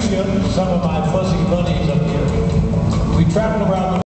introduce you to some of my fuzzy buddies up here. We traveled around